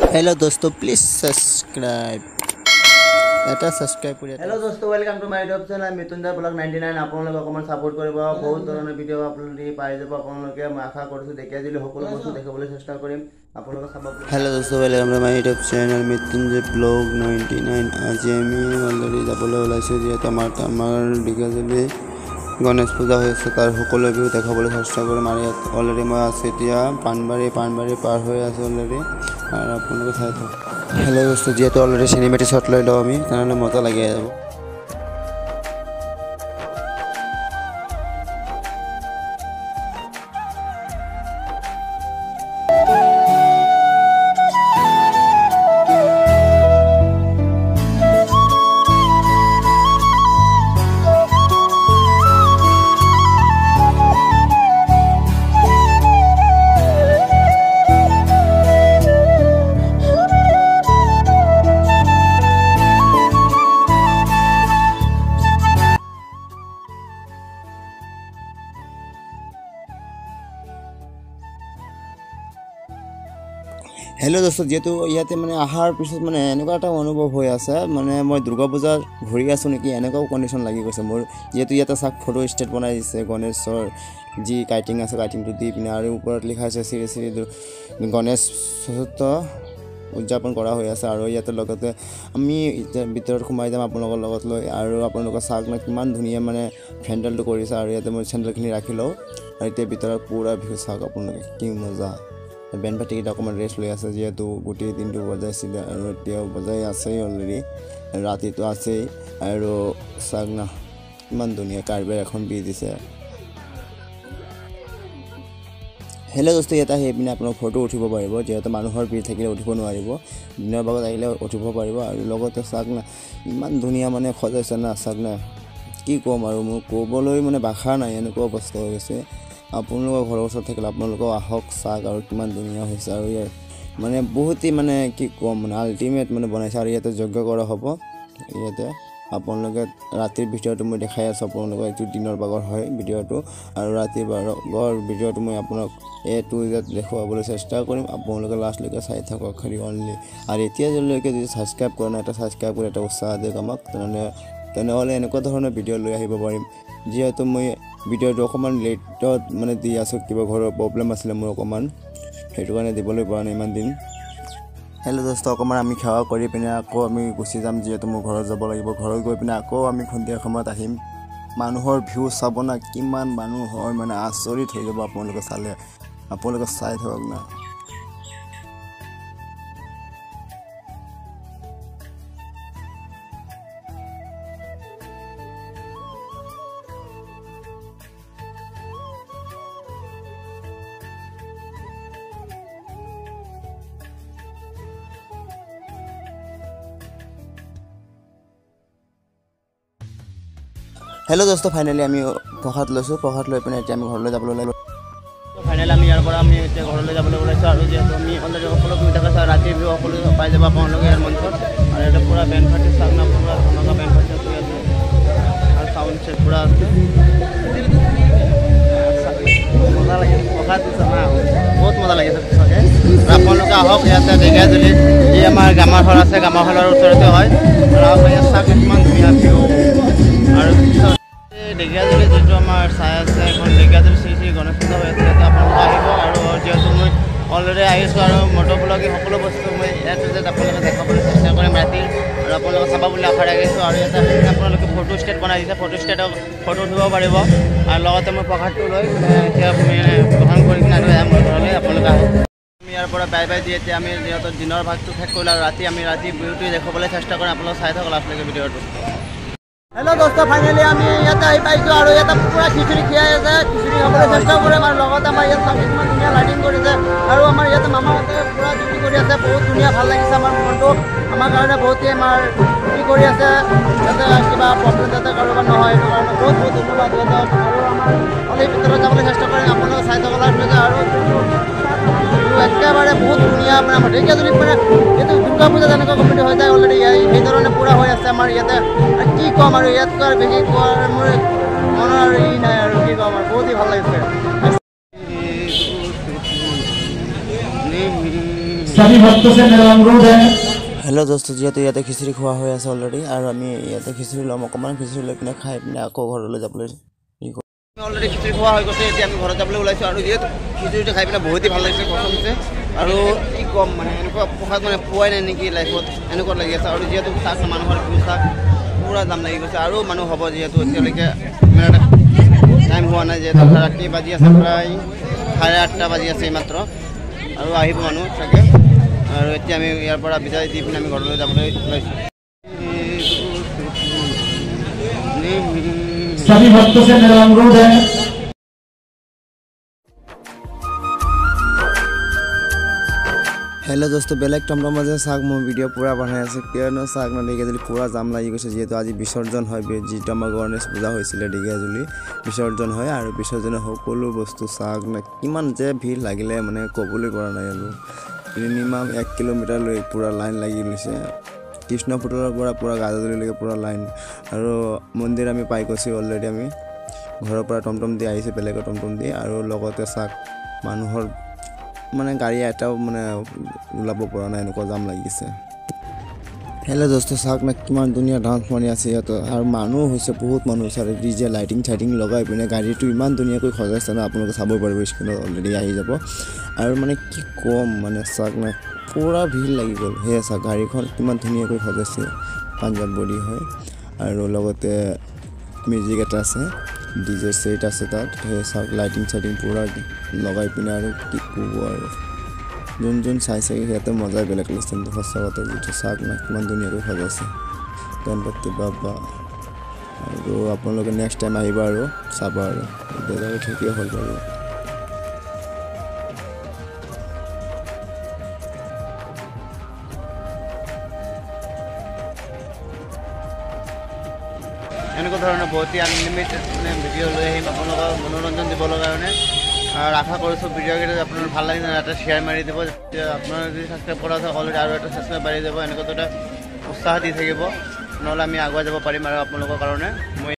Hello दोस्तों please subscribe এটা subscribe কৰি हेलो दोस्तों welcome to my YouTube channel Mrityunjay blog 99 আপোনালোক অকমান সাপোর্ট কৰিব বহুত ধৰণৰ ভিডিও আপোনালোকে পাই যাব আপোনালোকে মই আশা কৰিছো দেখিয়া দিলে সকলো বস্তু দেখাবলৈ চেষ্টা কৰিম আপোনালোকে চাব हेलो दोस्तों welcome to my YouTube channel Mrityunjay blog 99 আজি আমি অলৰেডি যাবলৈ ওলাইছো যিহেতু আমাৰ ডিগাজলি গণেশ পূজা হৈছে তাৰ সকলো ভিউ দেখাবলৈ চেষ্টা কৰিম আৰু ইয়াত অলৰেডি মই আছো এতিয়া পানবাৰী পাৰ হৈ আছে অলৰেডি আৰু আপোনালোকে চাই থাকক हेलो दोस्तों जी तो अलरेडी सिनेमेटिक शॉट ले लो आमी ताहले मजा लागि যাব हेलो दोस्तों जेतु ইয়াতে মানে আহাৰ পিছত মানে এনেকুৱা এটা অনুভৱ হৈ আছে মানে মই দুৰ্গা পূজাৰ ঘূৰি আছো নেকি এনেকুৱা কন্ডিশন লাগি গৈছে মোৰ যেতু ইয়াতে সাক ফটো স্টেট বনাই দিছে গণেশৰ জি কাটিং আছে কাটিংটো দি পিনে আৰু ওপৰত লিখা আছে শ্ৰী শ্ৰী গণেশ চতুৰ্থ উদযাপন কৰা হৈ আছে আৰু ইয়াতে লগতে আমি ভিতৰত সোমাই যাম আপোনালোকৰ লগত লৈ আৰু আপোনালোকৰ সাক না কিমান ধুনীয়া মানে ফেন্ডেলটো কৰিছে আৰু ইয়াতে মই চেন্ডেলখিনি ৰাখি লও আৰু এতিয়া ভিতৰত পুৰা ভিউ সাক আপোনালোকে কি মজা বেন পাৰ্টি ডকুমেন্ট ৰেষ্ট লৈ আছে যেহেতু গুটি দিনটো বজাইছিল আৰু এতিয়াও বজাই আছে অলৰেডি ৰাতিটো আছে আৰু সাগনা ইমান ধুনীয়া কাৰ্বেৰ এখন বি দিছে হেল্ল' দোস্ত এটা হেপিনে আপোনাক ফটো উঠিব পাৰিব যেহেতু মানুহৰ ভিৰ থাকিলে উঠিব নোৱাৰিব দিনৰ ভাগত আহিলে উঠিব পাৰিব আৰু লগতে সাগনা ইমান ধুনীয়া মানে খজাইছে না সাগনা কি কম আৰু মোৰ ক'বলৈ মানে ভাষা নাই এনেকুৱা অৱস্থা হৈ গৈছে আপোনালোকৰ ঘৰৰ ওচৰত থাকিলে আপোনালোকৰ আহক সাগ আৰু কিমান ধুনীয়া হৈছে আৰু মানে বহুতই মানে কি কম মানে আল্টিমেট মানে বনাইছে আৰু ইয়াতে যজ্ঞ কৰা হ'ব ইয়াতে আপোনালোকে ৰাতিৰ ভিডিঅ'টো মই দেখাই আছো আপোনালোকক এইটো দিনৰ ভাগৰ হয় ভিডিঅ'টো আৰু ৰাতিৰ ভাগৰ ভিডিঅ'টো মই আপোনাক এ টু জেড দেখুৱাবলৈ চেষ্টা কৰিম আপোনালোকে লাষ্টলৈকে চাই থাকক খালি অনলি আৰু এতিয়া যেলৈকে যদি সাবস্ক্ৰাইব কৰা নাই এটা সাবস্ক্ৰাইব কৰি এটা উৎসাহ দিয়ক আমাক তেনেহ'লে এনেকুৱা ধৰণৰ ভিডিঅ' লৈ আহিব পাৰিম যেহেতু মই ভিডিঅ'টো অকমান লেটত মানে দি আছো কিবা ঘৰৰ প্ৰব্লেম আছিল মোৰ অকমান হেতু কাৰণে দিবলৈ পৰা নাই ইমান দিন হেল্ল' দোস্ত অকমান আমি খাওয়া কৰি পিনে আকৌ আমি গুচি যাম যেহেতু মোৰ ঘৰত যাব লাগিব ঘৰত গৈ পিনে আকৌ আমি সন্ধিয়া সময়ত আহিম মানুহৰ ভিউ চাব না কিমান মানুহ হয় মানে আচৰিত হৈ যাব আপোনালোকে চালে আপোনালোকে চাই থাকক না हेलो दोस्तों फाइनली আমি প্ৰসাদ লৈছো প্ৰসাদ লৈ পিনে এতিয়া আমি ঘৰলৈ যাবলৈ লাগিব তো ফাইনালি আমি ইয়াৰ পৰা আমি এতিয়া ঘৰলৈ যাবলৈ ওলাইছো আৰু যেহেতু আমি অলৰেডি সকলো সুবিধা আছে ৰাতি ভিউ সকলো পাই যাব আপোনালোকে ইয়াৰ মঞ্চত আৰু এটা পুৰা বেণ্ড পাৰ্টি সাগনা পুৰা ধুনীয়া বেণ্ড পাৰ্টি আছে আৰু সাউন্ড সেট পুৰা আছে মজা লাগে প্ৰসাদ দিছে না বহুত মজা লাগিছে সঁচাকে আপোনালোকে আহক ইয়াতে দেখাই যদি এই আমাৰ গামাৰ হল আছে গামাৰ হলৰ ওচৰতে হয় আৰু ইয়াত সাগনা কিমান ধুনীয়া ভিউ আৰু দেখিয়াজুলি যেটো আমাৰ চাই আছে এখন দেখিয়াজুলি শ্ৰী শ্ৰী গণেশ পূজা হৈ আছে তাতে আপোনালোক আহিব আৰু যেহেতু মই অলৰেডি আহিছোঁ আৰু মটৰ ব্লগে সকলো বস্তু মই ইয়াত যে আপোনালোকে দেখাবলৈ চেষ্টা কৰিম ৰাতি আৰু আপোনালোকে চাব বুলি আশা ৰাখিছোঁ আৰু ইয়াতে আপোনালোকে ফটো ষ্টেট বনাই দিছে ফটো ষ্টেটক ফটো উঠিব পাৰিব আৰু লগতে মই প্ৰসাদটো লৈ এতিয়া গ্ৰহণ কৰি কিনে আৰু মোৰ ঘৰলৈ আপোনালোকে আহক আমি ইয়াৰ পৰা বাই বাই দি এতিয়া আমি যিহেতু দিনৰ ভাগটো শেষ কৰিলোঁ আৰু ৰাতি ভিউটো দেখাবলৈ চেষ্টা কৰিম আপোনালোক চাই থাকক লাষ্টলৈকে ভিডিঅ'টো हेलो दोस्तों फाइनली আমি ইয়াতে আহি পাইছো আৰু ইয়াতে পুৰা খিচুৰি খিয়াই আছে খিচুৰি খাবলৈ চেষ্টা কৰিম আৰু লগতে আমাৰ ইয়াত কিমান ধুনীয়া লাইটিং কৰিছে আৰু আমাৰ ইয়াতে মামাহঁতে পুৰা ডিউটি কৰি আছে বহুত ধুনীয়া ভাল লাগিছে আমাৰ মনটো আমাৰ কাৰণে বহুতেই আমাৰ ডিউটি কৰি আছে যাতে কিবা প্ৰব্লেম যাতে কাৰোবাৰ নহয় এইটো কাৰণে বহুত ধন্যবাদ সিহঁতক আৰু আমাৰ অলপ ভিতৰত যাবলৈ চেষ্টা কৰিম আপোনালোকে চাই থাকক আৰু একেবাৰে বহুত ধুনীয়া মানে আমাৰ দেখিয়াজুলিত মানে এইটো দুৰ্গা পূজা যেনেকুৱা কমিটি হৈ যায় অলৰেডি সেই ধৰণে পুৰা হৈ আছে আমাৰ ইয়াতে কি ক'ম আৰু ইয়াতকৈ আৰু বেছি কোৱাৰ মোৰ মনৰ ই নাই আৰু কি ক'ম আৰু বহুতেই ভাল লাগিছে सभी भक्तों से मेरा अनुरोध है। হেল্ল' দোস্ত, যিহেতু ইয়াতে খিচিৰি খোৱা হৈ আছে অলৰেডি, আৰু আমি ইয়াতে খিচিৰি ল'ম, অকণমান খিচিৰি লৈ পিনে খাই পিনে আকৌ ঘৰলৈ যাবলৈ অলৰেডি খিচিৰি খোৱা হৈ গৈছে। এতিয়া আমি ঘৰত যাবলৈ ওলাইছোঁ, আৰু যিহেতু খিচিৰিটো খাই পিনে বহুতেই ভাল লাগিছে, পচন্দ হৈছে। আৰু কি ক'ম, মানে এনেকুৱা প্ৰসাদ মানে পোৱাই নাই নেকি লাইফত, এনেকুৱা লাগি আছে। আৰু যিহেতু চাক মানুহৰ চাক পূৰা দাম লাগি গৈছে, আৰু মানুহ হ'ব। যিহেতু এতিয়ালৈকে ইমান এটা টাইম হোৱা নাই, যিহেতু ৰাতি বাজি আছে প্ৰায় 8:30 বাজি আছে এইমাত্ৰ, আৰু আহিব মানুহ চাগে। আৰু এতিয়া আমি ইয়াৰ পৰা বিদায় দি পিনে আমি ঘৰলৈ যাবলৈ ওলাইছোঁ। सभी भक्तों से मेरा अनुरोध है। হেল্ল' দোস্ত, বেলেগ টমটম মাজে চাওক মোৰ ভিডিঅ' পূৰা বনাই আছে, কিয়নো চাওক না ঢেকীয়াজুলি পূৰা জাম লাগি গৈছে। যিহেতু আজি বিসৰ্জন হয়, যিটো আমাৰ গণেশ পূজা হৈছিলে ঢেকীয়াজুলি বিসৰ্জন হয়, আৰু বিসৰ্জনৰ সকলো বস্তু চাওক না কিমান যে ভিৰ লাগিলে মানে ক'বলৈ পৰা নাই। আৰু মিনিমাম 1 কিলোমিটাৰলৈ পূৰা লাইন লাগি গৈছে, কৃষ্ণপুতলৰ পৰা পূৰা গাজাজুলিলৈকে পূৰা লাইন। আৰু মন্দিৰ আমি পাই গৈছোঁ অলৰেডি, আমি ঘৰৰ পৰা টমটম দি আহিছোঁ, বেলেগৰ টমটম দি। আৰু লগতে চাওক মানুহৰ মানে গাড়ী এটাও মানে ওলাব পৰা নাই, এনেকুৱা জাম লাগিছে। হেল্ল' দোস্ত, চাওক না কিমান ধুনীয়া ডান্স মাৰি আছে ইয়াত, আৰু মানুহ হৈছে, বহুত মানুহ হৈছে। আৰু ডিজে লাইটিং চাইটিং লগাই পিনে গাড়ীটো ইমান ধুনীয়াকৈ সজাইছে না, আপোনালোকে চাব পাৰিব, স্ক্ৰীণত অলৰেডি আহি যাব। আৰু মানে কি ক'ম, মানে চাওক না পূৰা ভিৰ লাগি গ'ল। সেয়া চাওক গাড়ীখন কিমান ধুনীয়াকৈ সজাইছে, পাঞ্জাৱ বডি হয়। আৰু লগতে মিউজিক এটা আছে, ডিজে ছেট আছে তাত। সেই চাওক লাইটিং চাইটিং পূৰা লগাই পিনে, আৰু কি ক'ব। আৰু যোন চাইছে সিহঁতে মজাই বেলেগ লাগিছে, কিন্তু সঁচা কথা যিটো চাওক না কিমান ধুনীয়াকৈ সজাইছে গণপতি বাবা। আৰু আপোনালোকে নেক্সট টাইম আহিব আৰু চাব, আৰু এতিয়া ঠিকেই হ'ল বাৰু। এনেকুৱা ধৰণৰ বহুতেই আনলিমিটেড মানে ভিডিঅ' লৈ আহিম আপোনালোকক মনোৰঞ্জন দিবৰ কাৰণে। আৰু আশা কৰিছোঁ ভিডিঅ'কেইটা আপোনাৰ ভাল লাগিলে এটা শ্বেয়াৰ মাৰি দিব। আপোনাৰ যদি ছাবস্ক্ৰাইব কৰা আছে অলৰেডি, আৰু এটা ছাবস্ক্ৰাইব মাৰি যাব, এনেকুৱা এটা উৎসাহ দি থাকিব, নহ'লে আমি আগুৱাই যাব পাৰিম আৰু আপোনালোকৰ কাৰণে। মই